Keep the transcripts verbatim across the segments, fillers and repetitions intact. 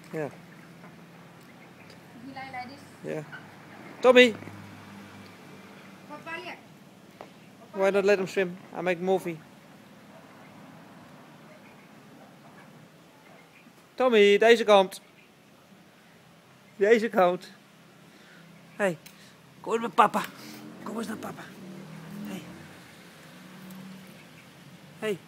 Yeah. He lie like this. Yeah. Tommy, Papa lihat. why not let him swim? I make a movie. Tommy, deze kant. Deze kant. Hey, kom eens met papa. Kom eens naar papa. Hey. Hey.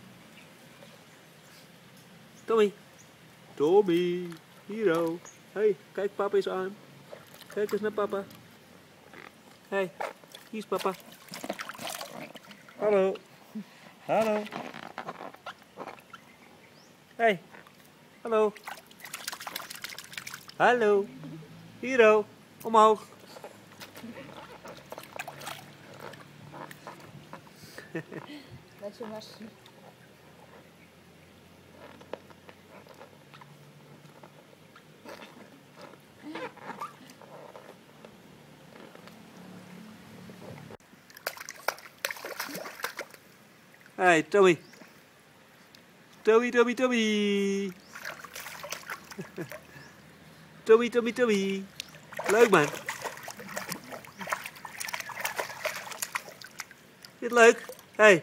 Tommy. Tommy. Hero. Hey, kijk papa eens aan. Kijk eens naar papa. Hey, hier is papa. Hallo. Hallo. Hey. Hallo. Hallo. Hero. Omhoog. Dat zo was. Hey, Tommy. Tommy, Tommy, Tommy. Tommy, Tommy, Tommy. Leuk man. Vind je het leuk? Hey.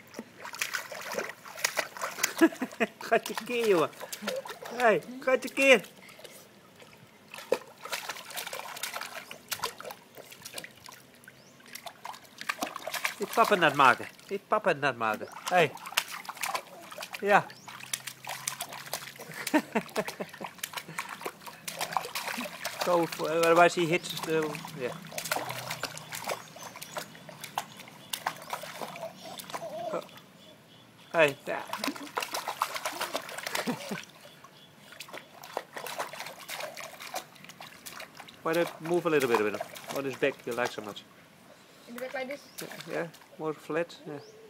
Gaat je keer, jongen. Hey, gaat je keer. Dit papa nat maken. Dit papa nat maken. Hey. Ja. Go for, otherwise he hits the, yeah. Oh. Hey, yeah. Why don't move a little bit with him on his back you like so much? In the back like this. Yeah, yeah, more flat. Yeah.